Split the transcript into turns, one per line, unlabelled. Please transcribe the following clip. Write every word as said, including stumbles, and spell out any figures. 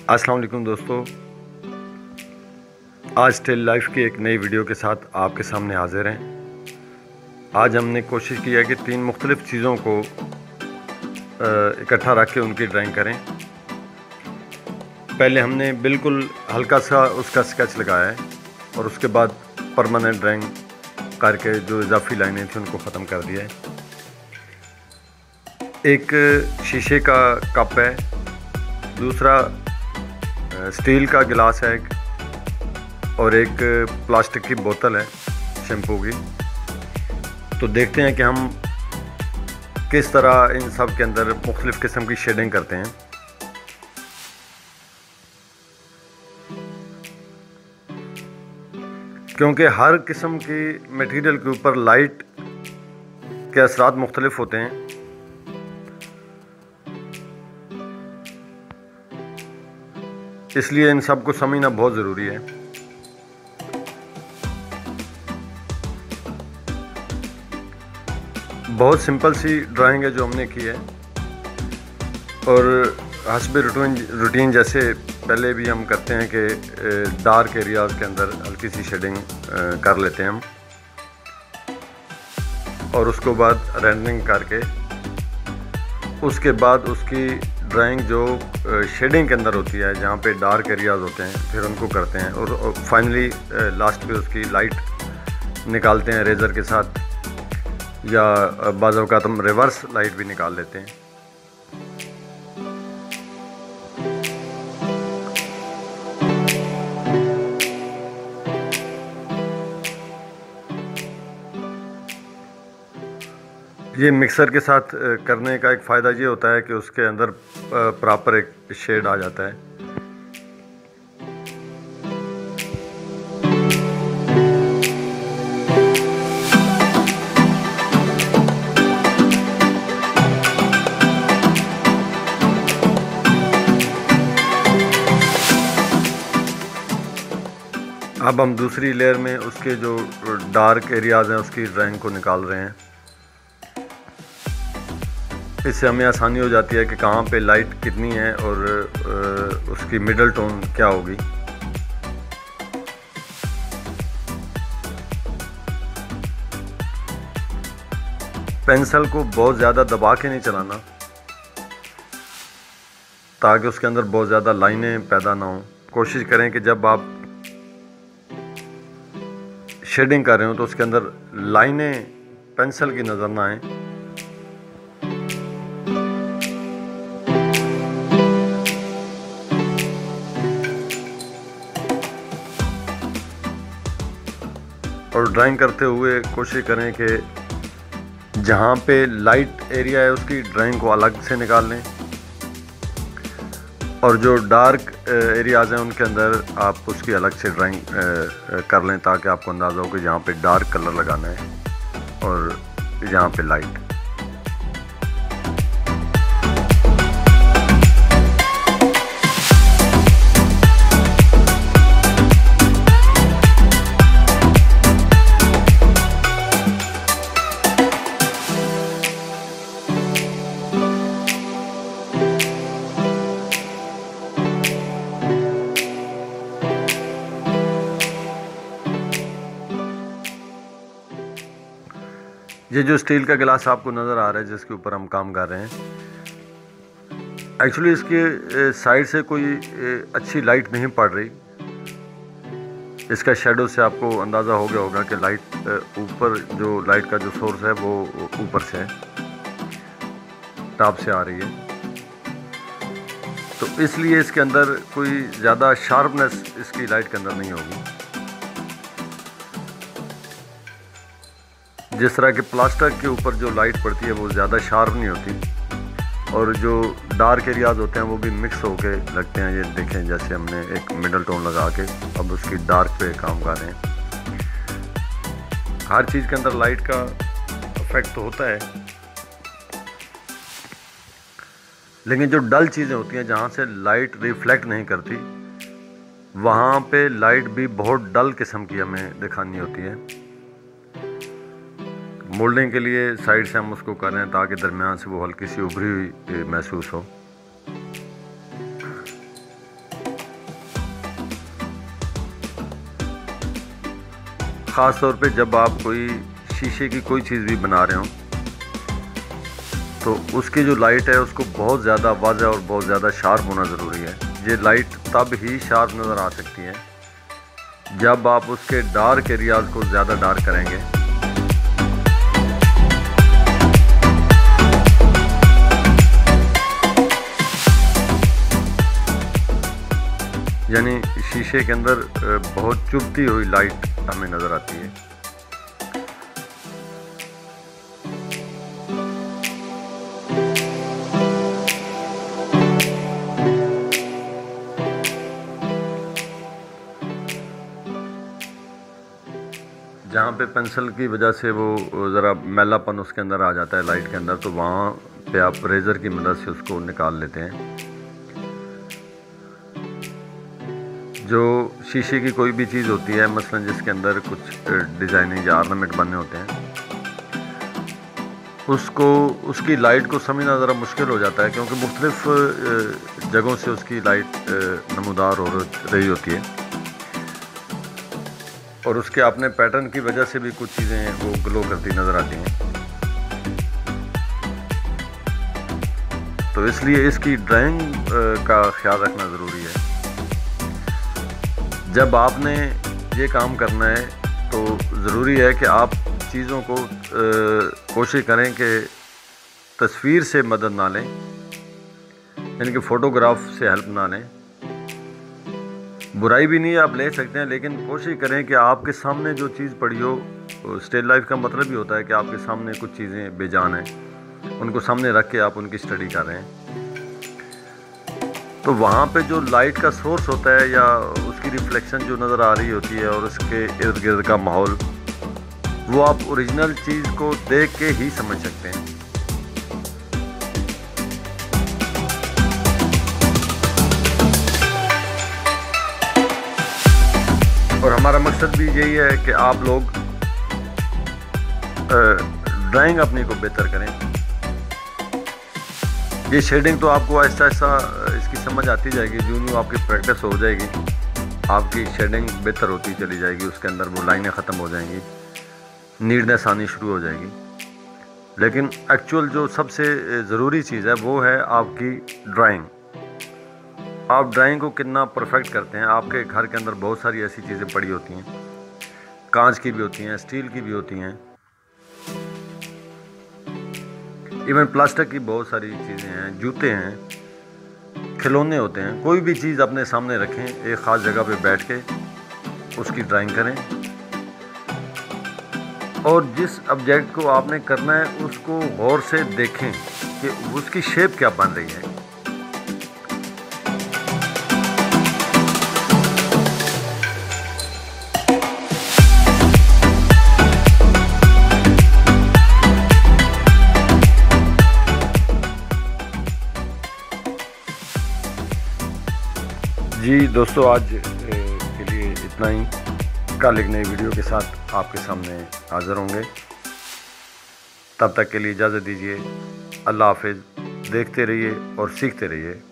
अस्सलाम वालेकुम दोस्तों, आज स्टिल लाइफ की एक नई वीडियो के साथ आपके सामने हाजिर हैं। आज हमने कोशिश की है कि तीन मुख्तलिफ़ चीज़ों को इकट्ठा रख के उनकी ड्राइंग करें। पहले हमने बिल्कुल हल्का सा उसका स्केच लगाया है और उसके बाद परमानेंट ड्राइंग करके जो इजाफी लाइनें थी उनको ख़त्म कर दिया है। एक शीशे का कप है, दूसरा स्टील का गिलास है और एक प्लास्टिक की बोतल है शैम्पू की। तो देखते हैं कि हम किस तरह इन सब के अंदर मुख्तलिफ़ किस्म की शेडिंग करते हैं। क्योंकि हर किस्म की मटेरियल के ऊपर लाइट के असरात मुख्तलिफ होते हैं, इसलिए इन सब को समझना बहुत ज़रूरी है। बहुत सिंपल सी ड्राइंग है जो हमने की है और हस्ब रूटीन रूटीन जैसे पहले भी हम करते हैं कि डार्क एरियाज़ के अंदर हल्की सी शेडिंग कर लेते हैं हम और उसको बाद रेंडरिंग करके उसके बाद उसकी ड्राइंग जो शेडिंग के अंदर होती है, जहाँ पे डार्क एरियाज़ होते हैं, फिर उनको करते हैं और फाइनली लास्ट पे उसकी लाइट निकालते हैं रेज़र के साथ, या बाज़ औक़ात हम रिवर्स लाइट भी निकाल लेते हैं। ये मिक्सर के साथ करने का एक फ़ायदा ये होता है कि उसके अंदर प्रॉपर एक शेड आ जाता है। अब हम दूसरी लेयर में उसके जो डार्क एरियाज़ हैं उसकी ड्राइंग को निकाल रहे हैं। इससे हमें आसानी हो जाती है कि कहाँ पे लाइट कितनी है और उसकी मिडल टोन क्या होगी। पेंसिल को बहुत ज़्यादा दबा के नहीं चलाना ताकि उसके अंदर बहुत ज़्यादा लाइनें पैदा ना हों। कोशिश करें कि जब आप शेडिंग कर रहे हो तो उसके अंदर लाइनें पेंसिल की नज़र ना आए। और ड्राइंग करते हुए कोशिश करें कि जहाँ पे लाइट एरिया है उसकी ड्राइंग को अलग से निकाल लें और जो डार्क एरियाज़ हैं उनके अंदर आप उसकी अलग से ड्राइंग कर लें ताकि आपको अंदाज़ा हो कि यहाँ पे डार्क कलर लगाना है और यहाँ पे लाइट। ये जो स्टील का गिलास आपको नज़र आ रहा है जिसके ऊपर हम काम कर रहे हैं, एक्चुअली इसके साइड से कोई अच्छी लाइट नहीं पड़ रही। इसका शेडो से आपको अंदाज़ा हो गया होगा कि लाइट ऊपर जो लाइट का जो सोर्स है वो ऊपर से है, टॉप से आ रही है, तो इसलिए इसके अंदर कोई ज़्यादा शार्पनेस इसकी लाइट के अंदर नहीं होगी। जिस तरह के प्लास्टर के ऊपर जो लाइट पड़ती है वो ज़्यादा शार्प नहीं होती और जो डार्क एरियाज़ होते हैं वो भी मिक्स होके लगते हैं। ये देखें जैसे हमने एक मिडल टोन लगा के अब उसकी डार्क पे काम कर रहे हैं। हर चीज़ के अंदर लाइट का इफेक्ट तो होता है, लेकिन जो डल चीज़ें होती हैं जहाँ से लाइट रिफ्लेक्ट नहीं करती वहाँ पे लाइट भी बहुत डल किस्म की हमें दिखानी होती है। मोल्डिंग के लिए साइड से हम उसको कर रहे हैं ताकि दरमियान से वो हल्की सी उभरी हुई महसूस हो। ख़ास तौर पे जब आप कोई शीशे की कोई चीज़ भी बना रहे हो तो उसकी जो लाइट है उसको बहुत ज़्यादा वाज़ेह और बहुत ज़्यादा शार्प होना ज़रूरी है। ये लाइट तब ही शार्प नज़र आ सकती है जब आप उसके डार्क एरियाज़ को ज़्यादा डार्क करेंगे। यानी शीशे के अंदर बहुत चुभती हुई लाइट हमें नज़र आती है। जहाँ पे पेंसिल की वजह से वो ज़रा मैलापन उसके अंदर आ जाता है लाइट के अंदर, तो वहाँ पे आप रेज़र की मदद से उसको निकाल लेते हैं। जो शीशे की कोई भी चीज़ होती है, मसलन जिसके अंदर कुछ डिज़ाइनिंग या ऑर्नामेंट बनने होते हैं, उसको उसकी लाइट को समझना ज़रा मुश्किल हो जाता है क्योंकि मुख्तलिफ़ जगहों से उसकी लाइट नमूदार हो रही होती है और उसके अपने पैटर्न की वजह से भी कुछ चीज़ें वो ग्लो करती नज़र आती हैं। तो इसलिए इसकी ड्राइंग का ख्याल रखना ज़रूरी है। जब आपने ये काम करना है तो ज़रूरी है कि आप चीज़ों को कोशिश करें कि तस्वीर से मदद ना लें, यानी कि फ़ोटोग्राफ से हेल्प ना लें। बुराई भी नहीं है, आप ले सकते हैं, लेकिन कोशिश करें कि आपके सामने जो चीज़ पड़ी हो। स्टिल लाइफ का मतलब ही होता है कि आपके सामने कुछ चीज़ें बेजान हैं, उनको सामने रख के आप उनकी स्टडी कर रहे हैं। तो वहाँ पे जो लाइट का सोर्स होता है या उसकी रिफ्लेक्शन जो नज़र आ रही होती है और उसके इर्द गिर्द का माहौल, वो आप ओरिजिनल चीज़ को देख के ही समझ सकते हैं। और हमारा मकसद भी यही है कि आप लोग ड्राइंग अपनी को बेहतर करें। ये शेडिंग तो आपको आहिस्ता आहिस्ता इसकी समझ आती जाएगी, जो यूँ आपकी प्रैक्टिस हो जाएगी आपकी शेडिंग बेहतर होती चली जाएगी, उसके अंदर वो लाइनें ख़त्म हो जाएंगी, नीडनेस आनी शुरू हो जाएगी। लेकिन एक्चुअल जो सबसे ज़रूरी चीज़ है वो है आपकी ड्राइंग। आप ड्राइंग को कितना परफेक्ट करते हैं। आपके घर के अंदर बहुत सारी ऐसी चीज़ें पड़ी होती हैं, कांच की भी होती हैं, स्टील की भी होती हैं, इवन प्लास्टिक की बहुत सारी चीज़ें हैं, जूते हैं, खिलौने होते हैं। कोई भी चीज़ अपने सामने रखें, एक ख़ास जगह पे बैठ के उसकी ड्राइंग करें और जिस ऑब्जेक्ट को आपने करना है उसको गौर से देखें कि उसकी शेप क्या बन रही है। जी दोस्तों, आज के लिए इतना ही। कल एक नई वीडियो के साथ आपके सामने हाज़िर होंगे। तब तक के लिए इजाज़त दीजिए। अल्लाह हाफ़िज़। देखते रहिए और सीखते रहिए।